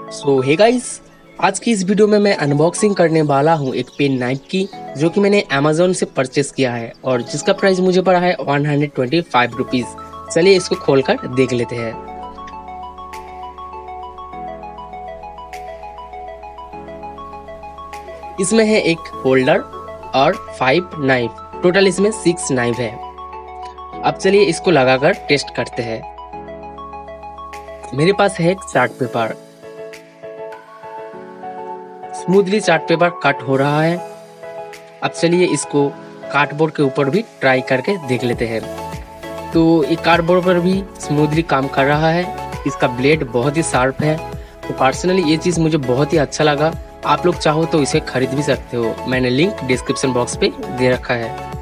सो hey guys, आज की इस वीडियो में मैं अनबॉक्सिंग करने वाला हूँ एक पेन नाइफ की, जो कि मैंने अमेजोन से परचेस किया है और जिसका प्राइस मुझे पड़ा है 125 रुपीज़। चलिए इसको खोलकर देख लेते हैं। इसमें है एक होल्डर और 5 नाइफ, टोटल इसमें 6 नाइफ है। अब चलिए इसको लगाकर टेस्ट करते हैं। मेरे पास है एक chart paper. Smoothly chart paper cut हो रहा है। अब चलिए इसको कार्डबोर्ड के ऊपर भी ट्राई करके देख लेते हैं। तो ये कार्डबोर्ड पर भी स्मूथली काम कर रहा है। इसका ब्लेड बहुत ही शार्प है। तो पर्सनली ये चीज़ मुझे बहुत ही अच्छा लगा। आप लोग चाहो तो इसे खरीद भी सकते हो। मैंने लिंक डिस्क्रिप्शन बॉक्स पे दे रखा है।